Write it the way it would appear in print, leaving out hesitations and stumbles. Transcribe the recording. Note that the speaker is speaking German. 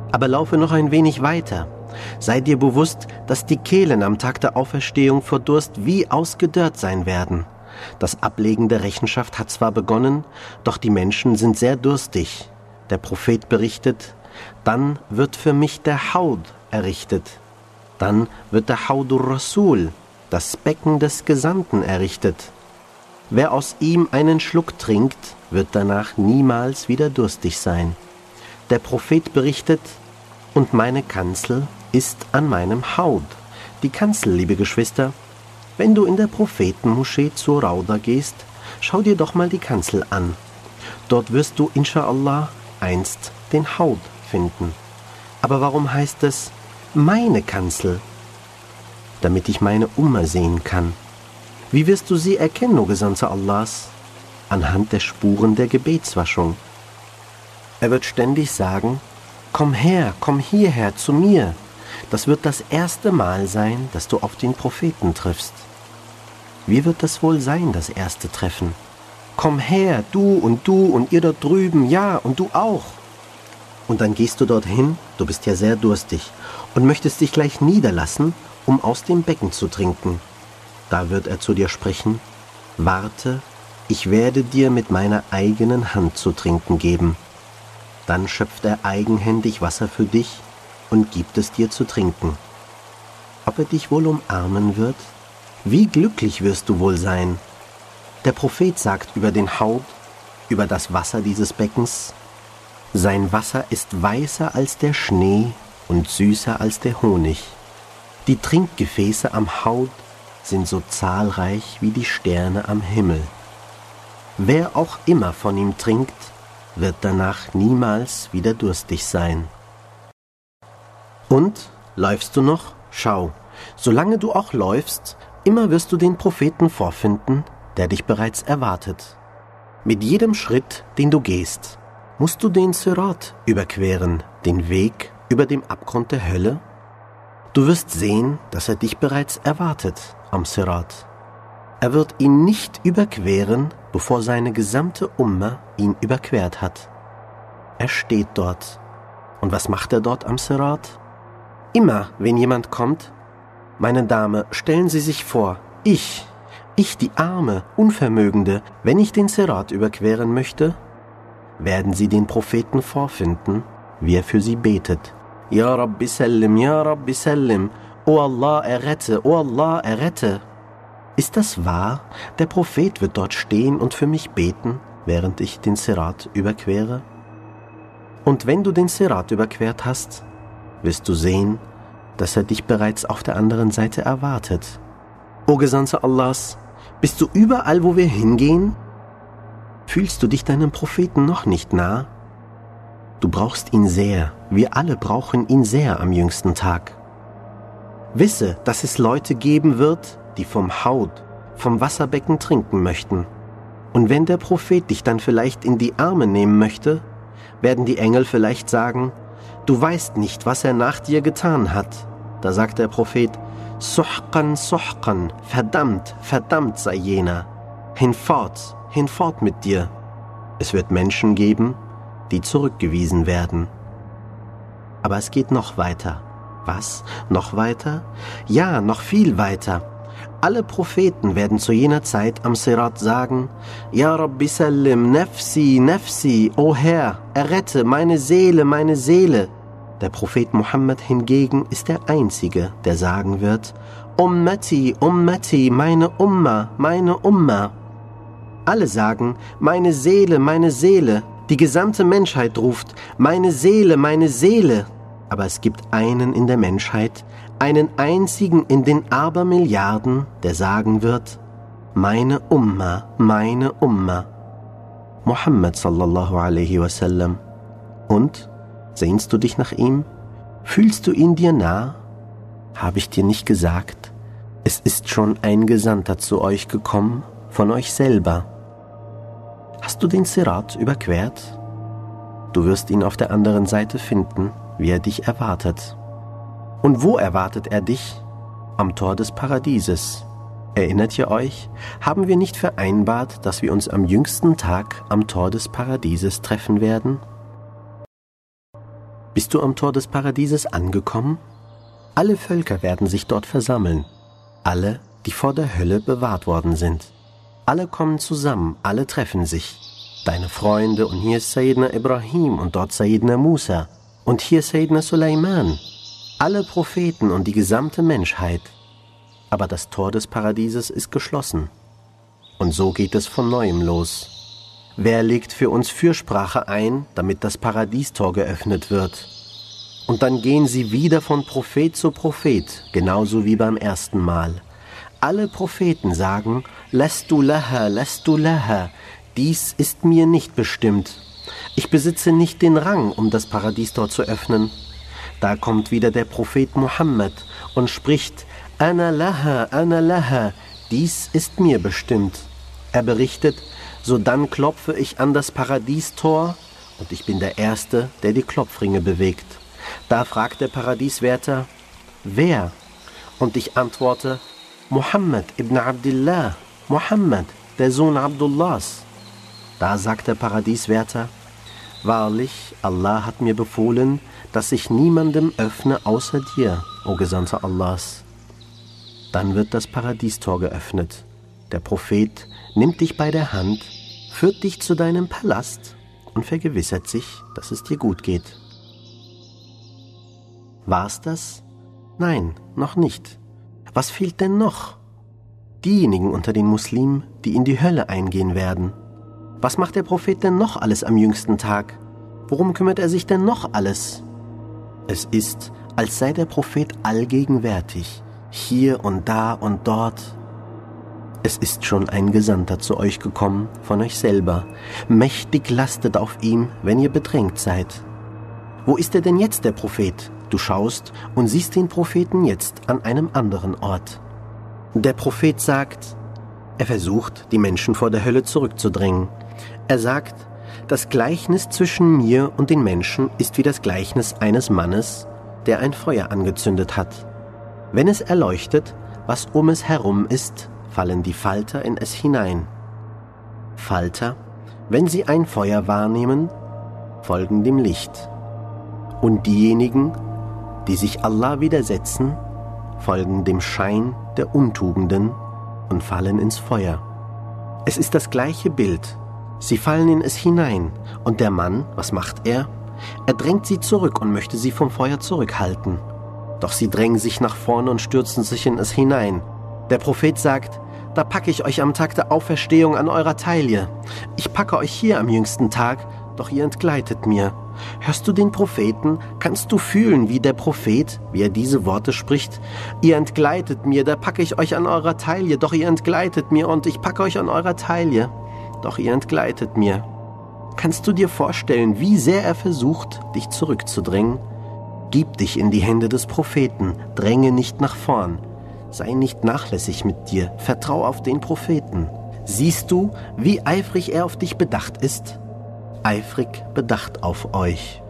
Aber laufe noch ein wenig weiter. Sei dir bewusst, dass die Kehlen am Tag der Auferstehung vor Durst wie ausgedörrt sein werden. Das Ablegen der Rechenschaft hat zwar begonnen, doch die Menschen sind sehr durstig. Der Prophet berichtet, dann wird für mich der Haud errichtet. Dann wird der Haudur Rasul, das Becken des Gesandten, errichtet. Wer aus ihm einen Schluck trinkt, wird danach niemals wieder durstig sein. Der Prophet berichtet, und meine Kanzel ist an meinem Haud. Die Kanzel, liebe Geschwister, wenn du in der Prophetenmoschee zur Rauda gehst, schau dir doch mal die Kanzel an. Dort wirst du, inshallah, einst den Haud finden. Aber warum heißt es meine Kanzel? Damit ich meine Umma sehen kann. Wie wirst du sie erkennen, o Gesandter Allahs? Anhand der Spuren der Gebetswaschung. Er wird ständig sagen, komm her, komm hierher zu mir. Das wird das erste Mal sein, dass du auf den Propheten triffst. Wie wird das wohl sein, das erste Treffen? Komm her, du und ihr dort drüben, ja, und du auch. Und dann gehst du dorthin, du bist ja sehr durstig, und möchtest dich gleich niederlassen, um aus dem Becken zu trinken. Da wird er zu dir sprechen, warte, ich werde dir mit meiner eigenen Hand zu trinken geben. Dann schöpft er eigenhändig Wasser für dich und gibt es dir zu trinken. Ob er dich wohl umarmen wird? Wie glücklich wirst du wohl sein? Der Prophet sagt über den Haud, über das Wasser dieses Beckens, sein Wasser ist weißer als der Schnee und süßer als der Honig. Die Trinkgefäße am Haud sind so zahlreich wie die Sterne am Himmel. Wer auch immer von ihm trinkt, wird danach niemals wieder durstig sein. Und, läufst du noch? Schau, solange du auch läufst, immer wirst du den Propheten vorfinden, der dich bereits erwartet. Mit jedem Schritt, den du gehst, musst du den Sirat überqueren, den Weg über dem Abgrund der Hölle. Du wirst sehen, dass er dich bereits erwartet am Sirat. Er wird ihn nicht überqueren, bevor seine gesamte Umma ihn überquert hat. Er steht dort. Und was macht er dort am Sirat? Immer, wenn jemand kommt, meine Dame, stellen Sie sich vor, ich, die arme, Unvermögende, wenn ich den Sirat überqueren möchte, werden Sie den Propheten vorfinden, wie er für Sie betet. Ja Rabbi Sallim, ja Rabbi Sallim, O Allah, errette, O Allah, errette. Ist das wahr? Der Prophet wird dort stehen und für mich beten, während ich den Sirat überquere? Und wenn du den Sirat überquert hast, wirst du sehen, dass er dich bereits auf der anderen Seite erwartet. O Gesandter Allahs, bist du überall, wo wir hingehen? Fühlst du dich deinem Propheten noch nicht nah? Du brauchst ihn sehr, wir alle brauchen ihn sehr am jüngsten Tag. Wisse, dass es Leute geben wird, die vom Haud, vom Wasserbecken trinken möchten. Und wenn der Prophet dich dann vielleicht in die Arme nehmen möchte, werden die Engel vielleicht sagen, du weißt nicht, was er nach dir getan hat. Da sagt der Prophet, Suhqan, Suhqan, verdammt, verdammt sei jener. Hinfort mit dir. Es wird Menschen geben, die zurückgewiesen werden. Aber es geht noch weiter. Was? Noch weiter? Ja, noch viel weiter. Alle Propheten werden zu jener Zeit am Sirat sagen, Ja Rabbi Sallim, Nafsi, Nafsi, O Herr, errette meine Seele, meine Seele. Der Prophet Muhammad hingegen ist der Einzige, der sagen wird, Ummati, Ummati, meine Umma, meine Umma. Alle sagen, meine Seele, meine Seele. Die gesamte Menschheit ruft, meine Seele, meine Seele. Aber es gibt einen in der Menschheit, einen einzigen in den Abermilliarden, der sagen wird, meine Umma, meine Umma. Muhammad sallallahu alaihi wasallam. Und, sehnst du dich nach ihm? Fühlst du ihn dir nah? Habe ich dir nicht gesagt, es ist schon ein Gesandter zu euch gekommen, von euch selber. Hast du den Sirat überquert? Du wirst ihn auf der anderen Seite finden, wie er dich erwartet. Und wo erwartet er dich? Am Tor des Paradieses. Erinnert ihr euch? Haben wir nicht vereinbart, dass wir uns am jüngsten Tag am Tor des Paradieses treffen werden? Bist du am Tor des Paradieses angekommen? Alle Völker werden sich dort versammeln. Alle, die vor der Hölle bewahrt worden sind. Alle kommen zusammen, alle treffen sich. Deine Freunde, und hier ist Sayyidina Ibrahim und dort Sayyidina Musa und hier Sayyidina Suleiman. Alle Propheten und die gesamte Menschheit. Aber das Tor des Paradieses ist geschlossen. Und so geht es von Neuem los. Wer legt für uns Fürsprache ein, damit das Paradiestor geöffnet wird? Und dann gehen sie wieder von Prophet zu Prophet, genauso wie beim ersten Mal. Alle Propheten sagen, Lastu laha, dies ist mir nicht bestimmt. Ich besitze nicht den Rang, um das Paradiestor zu öffnen. Da kommt wieder der Prophet Muhammad und spricht, Ana laha, dies ist mir bestimmt. Er berichtet, sodann klopfe ich an das Paradiestor und ich bin der Erste, der die Klopfringe bewegt. Da fragt der Paradieswärter, wer? Und ich antworte, Muhammad ibn Abdillah, Muhammad, der Sohn Abdullahs. Da sagt der Paradieswärter, wahrlich, Allah hat mir befohlen, dass ich niemandem öffne außer dir, o Gesandter Allahs. Dann wird das Paradiestor geöffnet. Der Prophet nimmt dich bei der Hand, führt dich zu deinem Palast und vergewissert sich, dass es dir gut geht. War's das? Nein, noch nicht. Was fehlt denn noch? Diejenigen unter den Muslimen, die in die Hölle eingehen werden. Was macht der Prophet denn noch alles am jüngsten Tag? Worum kümmert er sich denn noch alles? Es ist, als sei der Prophet allgegenwärtig, hier und da und dort. Es ist schon ein Gesandter zu euch gekommen, von euch selber. Mächtig lastet auf ihm, wenn ihr bedrängt seid. Wo ist er denn jetzt, der Prophet? Du schaust und siehst den Propheten jetzt an einem anderen Ort. Der Prophet sagt, er versucht, die Menschen vor der Hölle zurückzudrängen. Er sagt, das Gleichnis zwischen mir und den Menschen ist wie das Gleichnis eines Mannes, der ein Feuer angezündet hat. Wenn es erleuchtet, was um es herum ist, fallen die Falter in es hinein. Falter, wenn sie ein Feuer wahrnehmen, folgen dem Licht. Und diejenigen, die sich Allah widersetzen, folgen dem Schein der Untugenden und fallen ins Feuer. Es ist das gleiche Bild. Sie fallen in es hinein. Und der Mann, was macht er? Er drängt sie zurück und möchte sie vom Feuer zurückhalten. Doch sie drängen sich nach vorne und stürzen sich in es hinein. Der Prophet sagt, da packe ich euch am Tag der Auferstehung an eurer Taille. Ich packe euch hier am jüngsten Tag, doch ihr entgleitet mir. Hörst du den Propheten? Kannst du fühlen, wie der Prophet, wie er diese Worte spricht? Ihr entgleitet mir, da packe ich euch an eurer Taille, doch ihr entgleitet mir und ich packe euch an eurer Taille, doch ihr entgleitet mir. Kannst du dir vorstellen, wie sehr er versucht, dich zurückzudrängen? Gib dich in die Hände des Propheten, dränge nicht nach vorn. Sei nicht nachlässig mit dir, vertrau auf den Propheten. Siehst du, wie eifrig er auf dich bedacht ist? Eifrig bedacht auf euch.